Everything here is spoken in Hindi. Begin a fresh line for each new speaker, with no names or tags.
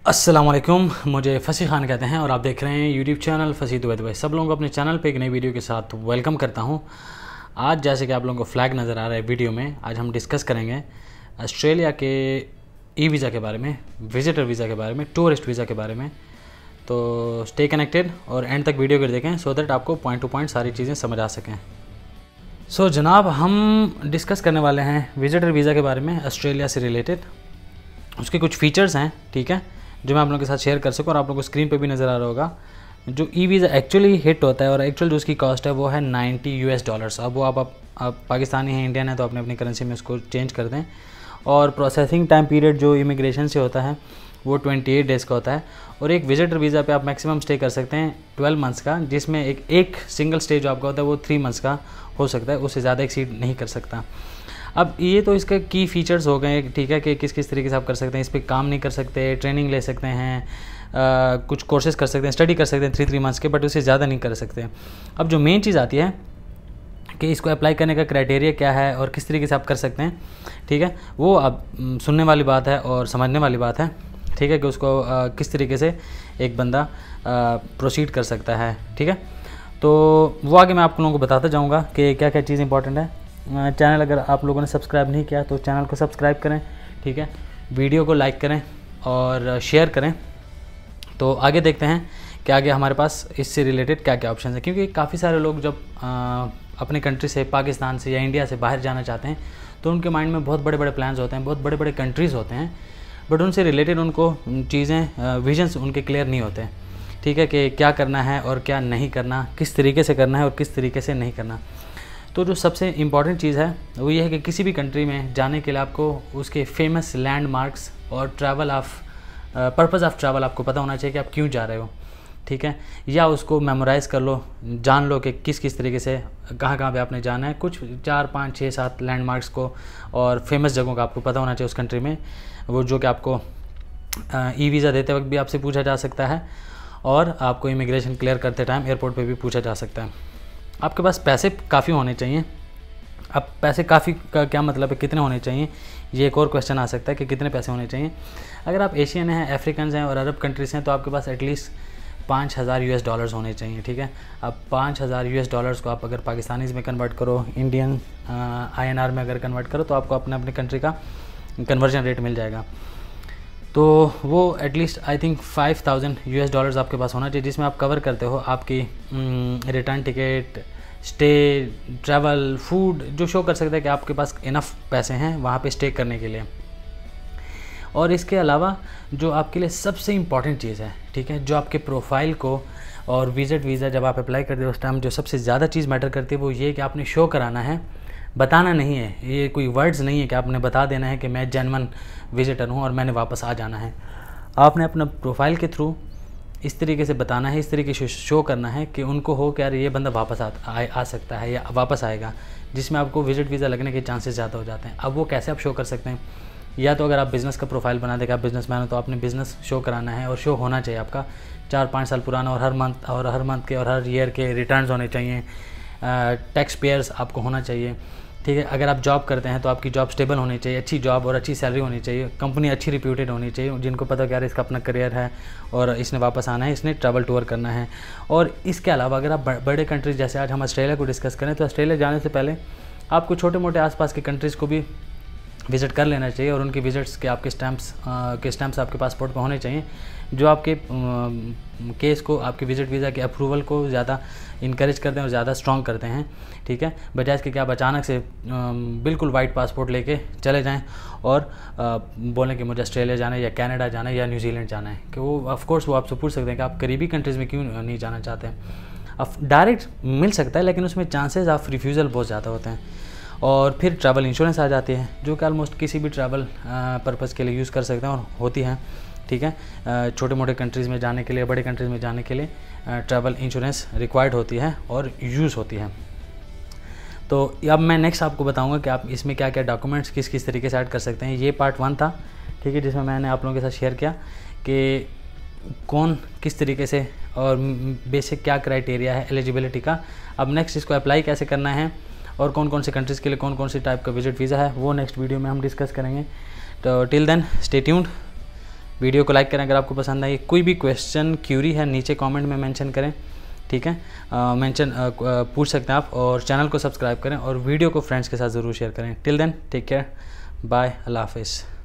अस्सलामुअलैकुम, मुझे फसी खान कहते हैं और आप देख रहे हैं यूट्यूब चैनल फसी दुबई। सब लोगों को अपने चैनल पे एक नई वीडियो के साथ वेलकम करता हूं। आज जैसे कि आप लोगों को फ्लैग नज़र आ रहा है वीडियो में, आज हम डिस्कस करेंगे ऑस्ट्रेलिया के ई वीज़ा के बारे में, विजिटर वीज़ा के बारे में, टूरिस्ट वीज़ा के बारे में। तो स्टे कनेक्टेड और एंड तक वीडियो कर देखें सो दैट आपको पॉइंट टू पॉइंट सारी चीज़ें समझ आ सकें। सो जनाब, हम डिस्कस करने वाले हैं विजिटर वीज़ा के बारे में ऑस्ट्रेलिया से रिलेटेड। उसके कुछ फ़ीचर्स हैं, ठीक है, जो मैं आप लोगों के साथ शेयर कर सकूँ और आप लोगों को स्क्रीन पे भी नज़र आ रहा होगा। जो ई वीज़ा एक्चुअली हिट होता है और एक्चुअल जो उसकी कॉस्ट है वो है $90। अब वो आप पाकिस्तानी हैं, इंडियन है, तो अपने अपनी करेंसी में उसको चेंज कर दें। और प्रोसेसिंग टाइम पीरियड जो इमिग्रेशन से होता है वो 28 डेज़ का होता है। और एक विजिटर वीज़ा पे आप मैक्सिमम स्टे कर सकते हैं 12 मंथ्स का, जिसमें एक सिंगल स्टे जो आपका होता है वो 3 मंथ्स का हो सकता है, उससे ज़्यादा एक्सीड नहीं कर सकता। अब ये तो इसके की फ़ीचर्स हो गए, ठीक है, कि किस किस तरीके से आप कर सकते हैं। इस पर काम नहीं कर सकते, ट्रेनिंग ले सकते हैं, कुछ कोर्सेज कर सकते हैं, स्टडी कर सकते हैं 3 मंथ्स के, बट उससे ज़्यादा नहीं कर सकते। अब जो मेन चीज़ आती है कि इसको अप्लाई करने का क्राइटेरिया क्या है और किस तरीके से आप कर सकते हैं, ठीक है, वो अब सुनने वाली बात है और समझने वाली बात है, ठीक है, कि उसको किस तरीके से एक बंदा प्रोसीड कर सकता है, ठीक है। तो वो आगे मैं आप लोगों को बताता जाऊँगा कि क्या क्या चीज़ इंपॉर्टेंट है। चैनल अगर आप लोगों ने सब्सक्राइब नहीं किया तो चैनल को सब्सक्राइब करें, ठीक है, वीडियो को लाइक करें और शेयर करें। तो आगे देखते हैं कि आगे हमारे पास इससे रिलेटेड क्या क्या ऑप्शन है, क्योंकि काफ़ी सारे लोग जब अपने कंट्री से, पाकिस्तान से या इंडिया से बाहर जाना चाहते हैं तो उनके माइंड में बहुत बड़े बड़े प्लान्स होते हैं, बहुत बड़े बड़े कंट्रीज़ होते हैं, बट उनसे रिलेटेड उनको चीज़ें, विजन्स उनके क्लियर नहीं होते, ठीक है, कि क्या करना है और क्या नहीं करना, किस तरीके से करना है और किस तरीके से नहीं करना। तो जो सबसे इम्पॉर्टेंट चीज़ है वो ये है कि किसी भी कंट्री में जाने के लिए आपको उसके फेमस लैंडमार्क्स और पर्पज़ ऑफ ट्रैवल आपको पता होना चाहिए कि आप क्यों जा रहे हो, ठीक है, या उसको मेमोराइज़ कर लो, जान लो कि किस किस तरीके से कहाँ कहाँ पे आपने जाना है। कुछ 4, 5, 6, 7 लैंडमार्क्स को और फेमस जगहों का आपको पता होना चाहिए उस कंट्री में, वो जो कि आपको ई वीज़ा देते वक्त भी आपसे पूछा जा सकता है और आपको इमिग्रेशन क्लियर करते टाइम एयरपोर्ट पर भी पूछा जा सकता है। आपके पास पैसे काफ़ी होने चाहिए। अब पैसे काफ़ी का क्या मतलब है, कितने होने चाहिए, ये एक और क्वेश्चन आ सकता है कि कितने पैसे होने चाहिए। अगर आप एशियन हैं, अफ्रीकन हैं और अरब कंट्रीज़ हैं तो आपके पास एटलीस्ट $5,000 होने चाहिए, ठीक है। अब $5,000 को आप अगर पाकिस्तानीज़ में कन्वर्ट करो, इंडियन INR में अगर कन्वर्ट करो तो आपको अपने अपनी कंट्री का कन्वर्जन रेट मिल जाएगा। तो वो एटलीस्ट आई थिंक $5,000 आपके पास होना चाहिए, जिसमें आप कवर करते हो आपकी return ticket, stay, travel, food, जो शो कर सकता है कि आपके पास इनफ पैसे हैं वहाँ पे स्टे करने के लिए। और इसके अलावा जो आपके लिए सबसे इम्पॉर्टेंट चीज़ है, ठीक है, जो आपके प्रोफाइल को और विजिट वीज़ा जब आप अप्लाई करते हो उस टाइम जो सबसे ज़्यादा चीज़ मैटर करती है वो ये कि आपने शो कराना है, बताना नहीं है। ये कोई वर्ड्स नहीं है कि आपने बता देना है कि मैं जेन्युइन विजिटर हूँ और मैंने वापस आ जाना है। आपने अपना प्रोफाइल के थ्रू इस तरीके से बताना है, इस तरीके से शो करना है कि उनको हो कि यार ये बंदा वापस आ सकता है या वापस आएगा, जिसमें आपको विजिट वीज़ा लगने के चांसेस ज़्यादा हो जाते हैं। अब वो कैसे आप शो कर सकते हैं, या तो अगर आप बिज़नेस का प्रोफाइल बना देगा, आप बिजनेसमैन हो तो आपने बिज़नेस शो कराना है और शो होना चाहिए आपका 4-5 साल पुराना और हर मंथ के और हर ईयर के रिटर्न्स होने चाहिए, टैक्स पेयर्स आपको होना चाहिए, ठीक है। अगर आप जॉब करते हैं तो आपकी जॉब स्टेबल होनी चाहिए, अच्छी जॉब और अच्छी सैलरी होनी चाहिए, कंपनी अच्छी रिप्यूटेड होनी चाहिए, जिनको पता कि यार इसका अपना करियर है और इसने वापस आना है, इसने ट्रैवल टूर करना है। और इसके अलावा अगर आप बड़े कंट्रीज़, जैसे आज हम ऑस्ट्रेलिया को डिस्कस करें, तो ऑस्ट्रेलिया जाने से पहले आपको छोटे मोटे आसपास के कंट्रीज़ को भी विज़िट कर लेना चाहिए और उनकी विज़िट्स के आपके स्टैम्प्स आपके पासपोर्ट पर होने चाहिए, जो आपके केस को, आपके विजिट वीज़ा के अप्रूवल को ज़्यादा इनकरेज करते हैं और ज़्यादा स्ट्रॉन्ग करते हैं, ठीक है, बजाय इसके कि आप अचानक से बिल्कुल वाइट पासपोर्ट लेके चले जाएं और बोलें कि मुझे ऑस्ट्रेलिया जाना है या कनाडा जाना है या न्यूजीलैंड जाना है, कि वो ऑफ कोर्स वो आपसे पूछ सकते हैं कि आप करीबी कंट्रीज़ में क्यों नहीं जाना चाहते हैं। अब डायरेक्ट मिल सकता है लेकिन उसमें चांसेस ऑफ रिफ्यूज़ल बहुत ज़्यादा होते हैं। और फिर ट्रैवल इंश्योरेंस आ जाती है, जो कि ऑलमोस्ट किसी भी ट्रैवल पर्पज़ के लिए यूज़ कर सकते हैं और होती है, ठीक है। छोटे मोटे कंट्रीज़ में जाने के लिए, बड़े कंट्रीज़ में जाने के लिए ट्रैवल इंश्योरेंस रिक्वायर्ड होती है और यूज़ होती है। तो अब मैं नेक्स्ट आपको बताऊंगा कि आप इसमें क्या क्या डॉक्यूमेंट्स किस किस तरीके से ऐड कर सकते हैं। ये पार्ट 1 था, ठीक है, जिसमें मैंने आप लोगों के साथ शेयर किया कि कौन किस तरीके से और बेसिक क्या क्राइटेरिया है एलिजिबिलिटी का। अब नेक्स्ट इसको अप्लाई कैसे करना है और कौन कौन से कंट्रीज़ के लिए कौन कौन सी टाइप का विजिट वीज़ा है, वो नेक्स्ट वीडियो में हम डिस्कस करेंगे। तो till then stay tuned, video को लाइक करें अगर आपको पसंद आई। कोई भी क्वेश्चन क्यूरी है नीचे कमेंट में मेंशन करें, ठीक है, पूछ सकते हैं आप। और चैनल को सब्सक्राइब करें और वीडियो को फ्रेंड्स के साथ ज़रूर शेयर करें। Till then take care, bye, अल्लाह हाफिज़।